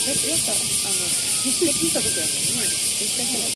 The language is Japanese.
やった、引っ越しした時やもんね。